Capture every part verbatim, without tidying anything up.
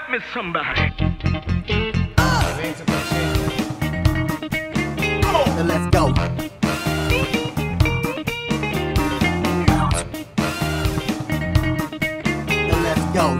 Help me somebody. Now let's go. Now let's go.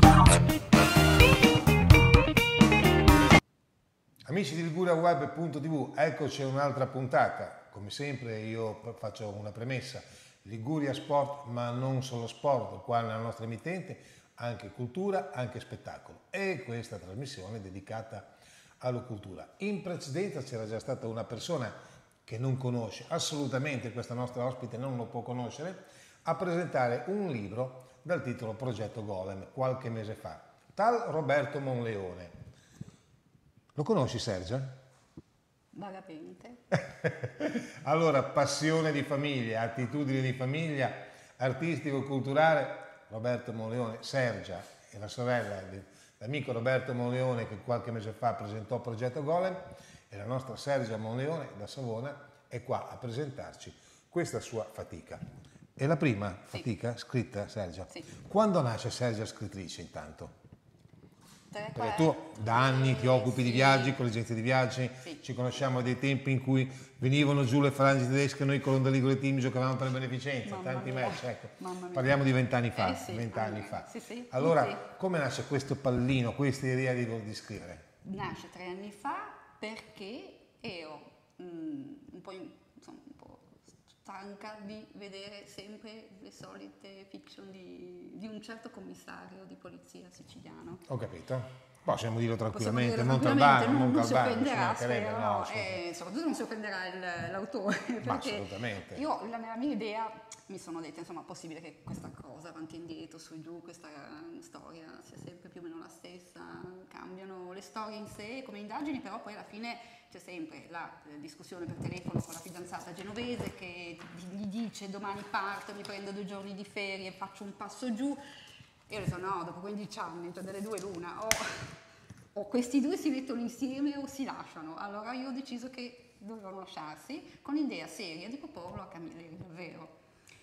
Amici di Liguria Web punto tv, eccoci a un'altra puntata. Come sempre io faccio una premessa: Liguria Sport, ma non solo sport, qua nella nostra emittente anche cultura, anche spettacolo, e questa trasmissione è dedicata alla cultura. In precedenza c'era già stata una persona che non conosce assolutamente, questa nostra ospite non lo può conoscere, a presentare un libro dal titolo Progetto Golem qualche mese fa, tal Roberto Monleone. Lo conosci, Sergia? Vagamente. Allora, passione di famiglia, attitudine di famiglia, artistico-culturale, Roberto Monleone. Sergia è la sorella dell'amico Roberto Monleone che qualche mese fa presentò Progetto Golem, e la nostra Sergia Monleone da Savona è qua a presentarci questa sua fatica. È la prima Sì. fatica scritta, Sergia? Sì. Quando nasce Sergia scrittrice, intanto? Tre, Perché quattro. tu da anni ti occupi di Sì. viaggi con le agenzie di viaggi, Sì. ci conosciamo dai tempi in cui venivano giù le falangi tedesche, noi con Onda Ligure Team giocavamo per beneficenza, Mamma tanti mia. match, ecco. Mamma mia. Parliamo di vent'anni fa, Eh sì, vent'anni allora, fa. sì, sì, Allora, sì. come nasce questo pallino, questa idea di, di scrivere? Nasce tre anni fa perché ero mm, un po', in- insomma, un po' stanca di vedere sempre le solite fiction di, di un certo commissario di polizia siciliano. Ho capito. Possiamo dirlo Possiamo tranquillamente, dirlo Montalbano, tranquillamente, non, non si Montalbano, ci offenderà, mancherebbe, spero, no, no, assolutamente. e soprattutto non si offenderà il- l'autore, Ma perché assolutamente. io, la, la mia idea, mi sono detta, insomma, è possibile che questa cosa, avanti e indietro, su e giù, questa storia sia sempre più o meno la stessa, cambiano le storie in sé come indagini, però poi alla fine c'è sempre la eh, discussione per telefono con la fidanzata genovese che gli dice domani parto, mi prendo due giorni di ferie, faccio un passo giù. Io ho detto no, dopo quindici anni, tra delle due l'una, o, o questi due si mettono insieme o si lasciano. Allora io ho deciso che dovevano lasciarsi, con l'idea seria di proporlo a Camilleri davvero.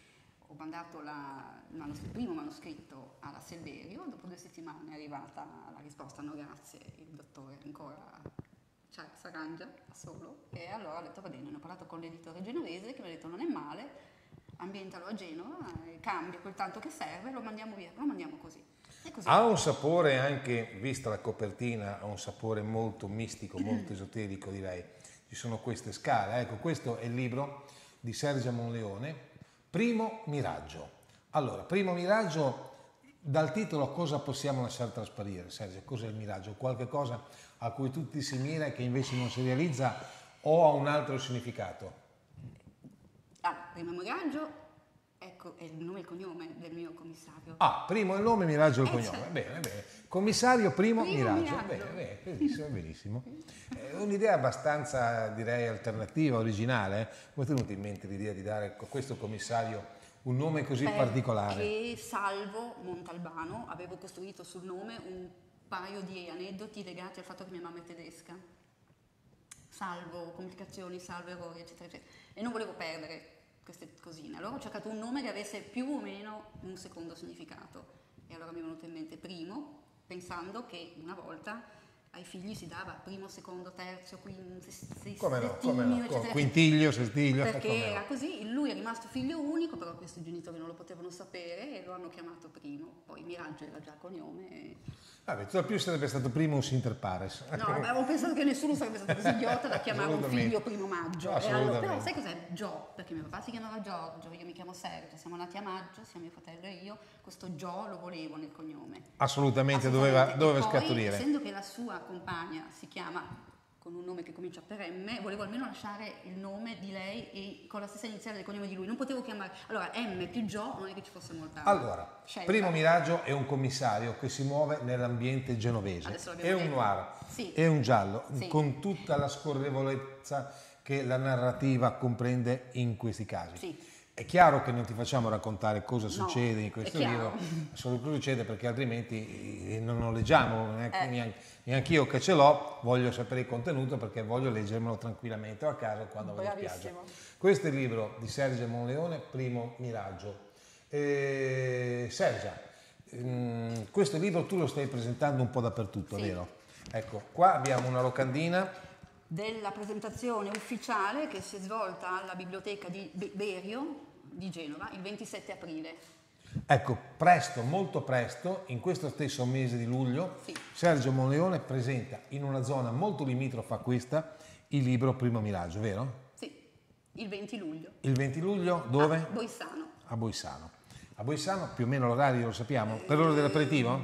Ho mandato la- il, manos- il primo manoscritto alla Selverio, dopo due settimane è arrivata la risposta no grazie, il dottore ancora cioè, s'arrangia da solo, e allora ho detto va bene, ne ho parlato con l'editore genovese che mi ha detto non è male, ambientalo a Genova, eh, cambia quel tanto che serve, lo mandiamo via, lo mandiamo così. E così. Ha un sapore anche, vista la copertina, ha un sapore molto mistico, molto esoterico direi. Ci sono queste scale. Ecco, questo è il libro di Sergia Monleone, Primo Miraggio. Allora, Primo Miraggio, dal titolo cosa possiamo lasciare trasparire, Sergia? Cos'è il miraggio? Qualche cosa a cui tutti si mira e che invece non si realizza o ha un altro significato? Ah, primo miraggio, ecco, è il nome e il cognome del mio commissario. Ah, primo il nome, Miraggio il Eh, cognome. certo. Bene, bene. Commissario Primo, Primo Miraggio. Miraggio. Bene, bene, benissimo, benissimo. È un'idea abbastanza, direi, alternativa, originale. eh? Come è venuta in mente l'idea di dare a questo commissario un nome così particolare? Perché Salvo Montalbano avevo costruito sul nome un paio di aneddoti legati al fatto che mia mamma è tedesca. Salvo complicazioni, salvo errori, eccetera, eccetera. E non volevo perdere queste cosine. Allora ho cercato un nome che avesse più o meno un secondo significato. E allora mi è venuto in mente primo, pensando che una volta ai figli si dava primo, secondo, terzo, quinto, sestino, Come no, come no. eccetera, Quintiglio, sestiglio, perché come no. era così, lui è rimasto figlio unico, però questi genitori non lo potevano sapere e lo hanno chiamato primo, poi Miraggio era già cognome. E... Vabbè, tu più sarebbe stato primo un Sinter Pares. No, vabbè, avevo pensato che nessuno sarebbe stato così idiota da chiamare un Assolutamente. figlio primo maggio. No, E allora, assolutamente. però sai cos'è? Gio, perché mio papà si chiamava Giorgio, io mi chiamo Sergio, siamo nati a maggio, sia mio fratello e io, questo Gio lo volevo nel cognome. Assolutamente, doveva, Assolutamente. doveva E poi, scaturire. essendo che la sua compagna si chiama con un nome che comincia per M, volevo almeno lasciare il nome di lei e con la stessa iniziale del cognome di lui. Non potevo chiamare... Allora, M più Gio non è che ci fosse molta Allora, scelta. Primo Miraggio è un commissario che si muove nell'ambiente genovese. Adesso l'abbiamo È un detto. noir, Sì. è un giallo, Sì. con tutta la scorrevolezza che la narrativa comprende in questi casi. Sì. È chiaro che non ti facciamo raccontare cosa No, succede in questo è chiaro. libro, solo cosa succede perché altrimenti eh, non lo leggiamo, neanche, Eh. neanche, neanche io che ce l'ho voglio sapere il contenuto perché voglio leggermelo tranquillamente o a casa quando vado in spiaggia. Bravissimo. Questo è il libro di Sergia Monleone, Primo Miraggio. Eh, Sergia, mm, questo libro tu lo stai presentando un po' dappertutto, Sì. vero? Ecco, qua abbiamo una locandina. Della presentazione ufficiale che si è svolta alla biblioteca di Be- Berio di Genova il ventisette aprile. Ecco, presto, molto presto, in questo stesso mese di luglio, Sì. Sergio Monleone presenta in una zona molto limitrofa a questa il libro Primo Miraggio, vero? Sì, il venti luglio. Il venti luglio dove? A Boissano. A Boissano. A Boissano più o meno l'orario lo sappiamo? Per l'ora dell'aperitivo?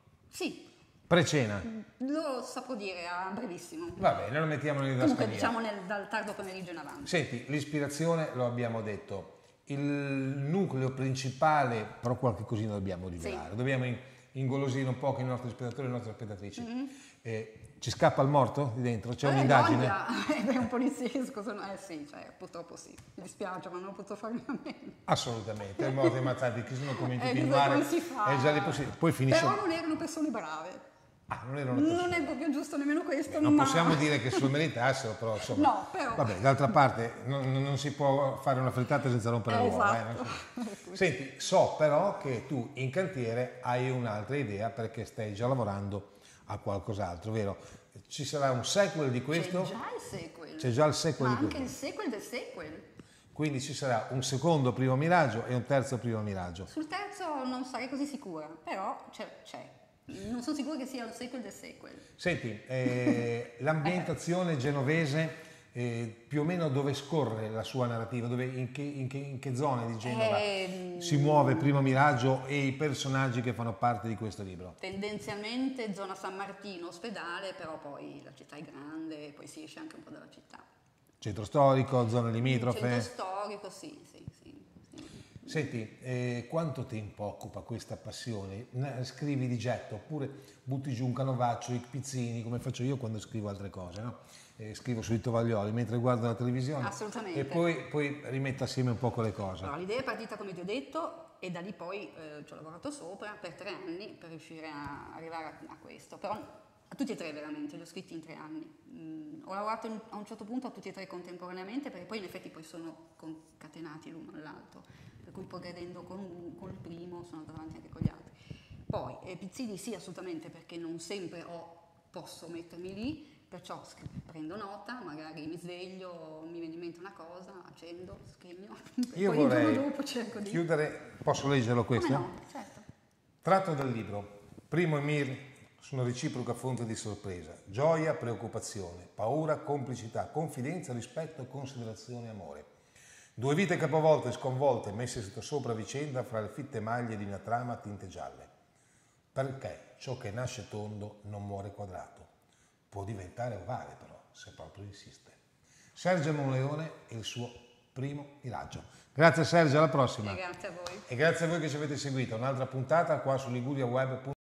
Sì, Pre-cena? lo saprò dire a brevissimo. Va bene, lo mettiamo nella Comunque didascalia. diciamo nel- dal tardo pomeriggio in avanti. Senti, l'ispirazione lo abbiamo detto, il nucleo principale, però qualche cosina dobbiamo rivelare, Sì. dobbiamo in- ingolosire un po' i nostri spettatori e le nostre spettatrici. Mm-hmm. Eh, ci scappa il morto di dentro? C'è Eh, un'indagine? voglia! È un poliziesco, sono... eh sì, cioè, purtroppo sì. Mi dispiace, ma non ho potuto farne a meno. Assolutamente, i morti ammazzati, chi sono cominciati Eh, a cosa filmare, come si fa? è già lì possibile. Poi finisce... Però non erano persone brave. Ah, non erano persone. Non è proprio giusto nemmeno questo, Non ma... possiamo dire che se lo meritassero, però insomma... No, però... Vabbè, d'altra parte non, non si può fare una frittata senza rompere Eh, le uova. eh, esatto. non so. Senti, so però che tu in cantiere hai un'altra idea perché stai già lavorando a qualcos'altro, vero? Ci sarà un sequel di questo? C'è già il sequel. C'è già il sequel Ma di anche questo. il sequel del sequel. Quindi ci sarà un secondo Primo Miraggio e un terzo Primo Miraggio. Sul terzo non sarei così sicura, però c'è. c'è. Non sono sicura che sia il sequel del sequel. Senti, eh, l'ambientazione genovese, eh, più o meno dove scorre la sua narrativa? Dove, in, che, in, che, in che zone di Genova Ehm, si muove Primo Miraggio e i personaggi che fanno parte di questo libro? Tendenzialmente zona San Martino, ospedale, però poi la città è grande, poi si esce anche un po' dalla città. Centro storico, zone limitrofe? Centro storico, sì, sì, sì. sì. Senti, eh, quanto tempo occupa questa passione? Ne- Scrivi di getto oppure butti giù un canovaccio, i pizzini, come faccio io quando scrivo altre cose, no? Eh, scrivo sui tovaglioli mentre guardo la televisione Assolutamente. e poi, poi rimetto assieme un poco le cose. Allora, l'idea è partita, come ti ho detto, e da lì poi eh, ci ho lavorato sopra per tre anni per riuscire a arrivare a, a questo. Però a tutti e tre veramente, li ho scritti in tre anni. Mm, ho lavorato in- a un certo punto a tutti e tre contemporaneamente perché poi in effetti poi sono concatenati l'uno all'altro. Per cui progredendo con, con il primo sono andata avanti anche con gli altri. Poi eh, pizzini sì, assolutamente, perché non sempre ho, posso mettermi lì, perciò scri- prendo nota, magari mi sveglio, mi viene in mente una cosa, accendo, scrigno, Io poi il vorrei giorno dopo cerco di... chiudere, posso leggerlo questo? Come no? Certo. Tratto dal libro, Primo e Mir sono reciproca fonte di sorpresa, gioia, preoccupazione, paura, complicità, confidenza, rispetto, considerazione, amore. Due vite capovolte e sconvolte messe sotto sopra vicenda fra le fitte maglie di una trama a tinte gialle. Perché ciò che nasce tondo non muore quadrato. Può diventare ovale però, se proprio insiste. Sergio Monleone e il suo Primo Miraggio. Grazie Sergio, alla prossima. E grazie a voi. E grazie a voi che ci avete seguito. Un'altra puntata qua su Liguria Web.